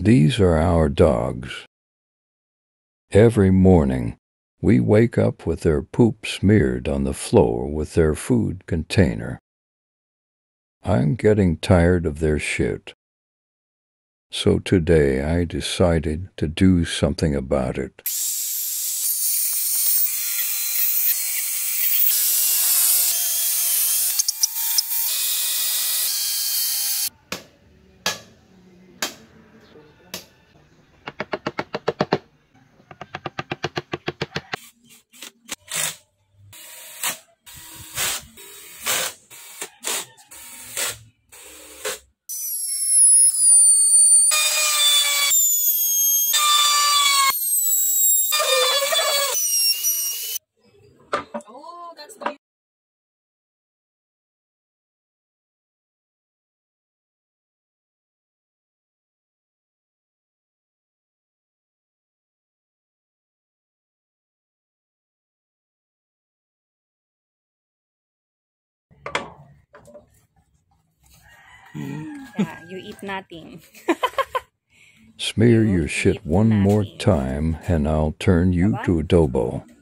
These are our dogs. Every morning, we wake up with their poop smeared on the floor with their food container. I'm getting tired of their shit. So today I decided to do something about it. Oh, that's the yeah, you eat nothing. Smear You your shit eat one more nothing. time and I'll turn you to adobo.